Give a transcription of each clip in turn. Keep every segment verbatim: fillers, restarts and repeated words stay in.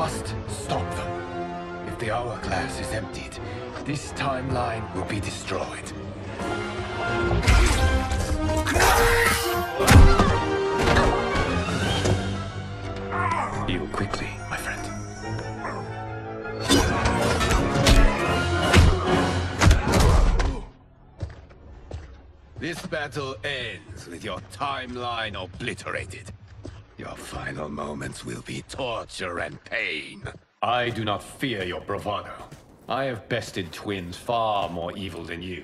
must stop them. If the hourglass is emptied, this timeline will be destroyed. Heal quickly, my friend. This battle ends with your timeline obliterated. Your final moments will be torture and pain. I do not fear your bravado. I have bested twins far more evil than you.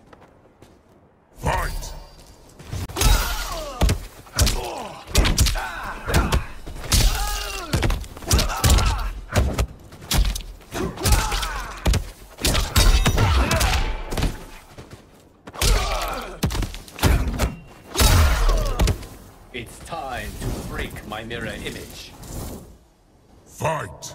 Fight! It's time to break my mirror image. Fight!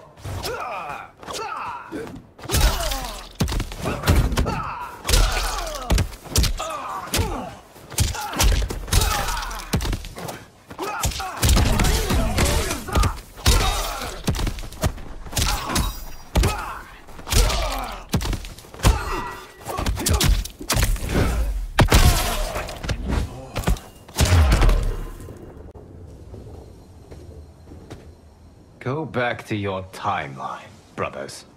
Go back to your timeline, brothers.